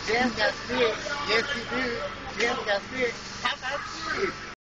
Jim got sick. Yes, he did. Jim got sick. How about you?